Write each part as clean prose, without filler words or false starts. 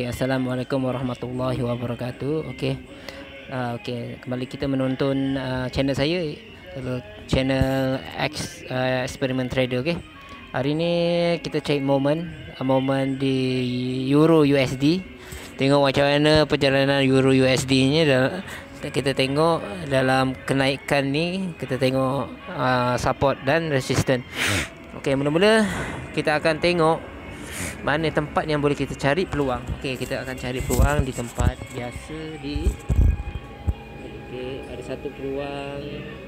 Okey, assalamualaikum warahmatullahi wabarakatuh. Okey, kembali kita menonton channel saya, channel Experiment Trader. Okey, hari ni kita cari momen di Euro USD. Tengok macam mana perjalanan Euro USD ni. Kita tengok dalam kenaikan ni, kita tengok support dan resistance. Okey, mula-mula kita akan tengok mana tempat yang boleh kita cari peluang. Okey, kita akan cari peluang di tempat biasa di. Okey, ada satu peluang.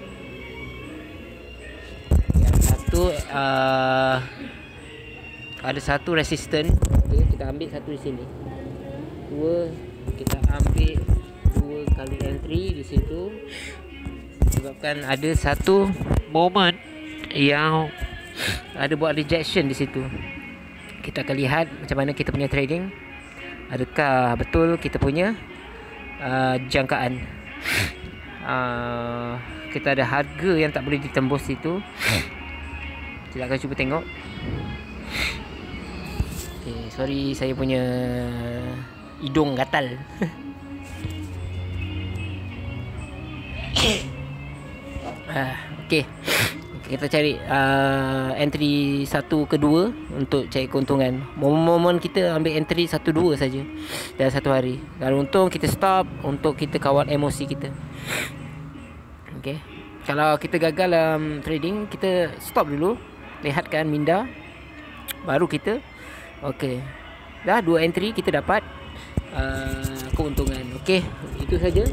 Yang satu ada satu resisten. Okey, kita ambil satu di sini. Dua, kita ambil dua kali entry di situ. Sebabkan ada satu moment yang ada buat rejection di situ. Kita akan lihat macam mana kita punya trading. Adakah betul kita punya jangkaan. Kita ada harga yang tak boleh ditembus itu. Kita akan cuba tengok. Okay, sorry saya punya hidung gatal. Okay, kita cari entry 1 ke 2 untuk cari keuntungan. Momen kita ambil entry 1 2 saja dalam satu hari. Kalau untung kita stop untuk kita kawal emosi kita. Okey. Kalau kita gagal dalam trading, kita stop dulu, lihatkan minda, baru kita okey. Dah 2 entry kita dapat keuntungan. Okey, itu saja.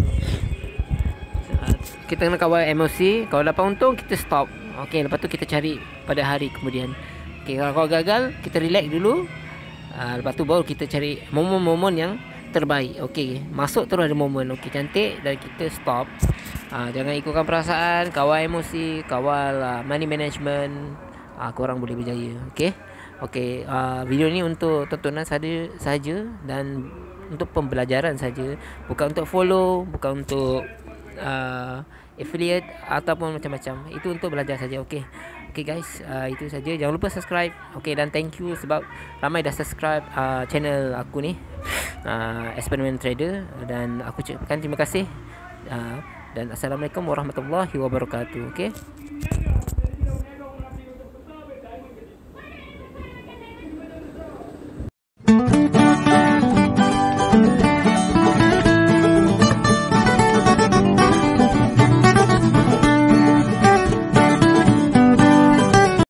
Kita kena kawal emosi. Kalau dapat untung, kita stop. Okey, lepas tu kita cari pada hari kemudian. Okey, kalau gagal, kita relax dulu. Lepas tu baru kita cari momen-momen yang terbaik. Okey, masuk terus ada momen. Okey, cantik, dan kita stop. Jangan ikutkan perasaan, kawal emosi, kawal money management. Korang boleh berjaya. Okey. Okey, video ni untuk tontonan saja dan untuk pembelajaran saja, bukan untuk follow, bukan untuk affiliate ataupun macam-macam. Itu untuk belajar saja. Okey. Okey guys, itu saja. Jangan lupa subscribe. Okey, dan thank you sebab ramai dah subscribe channel aku ni, Experiment Trader, dan aku ucapkan terima kasih. Dan assalamualaikum warahmatullahi wabarakatuh. Okey.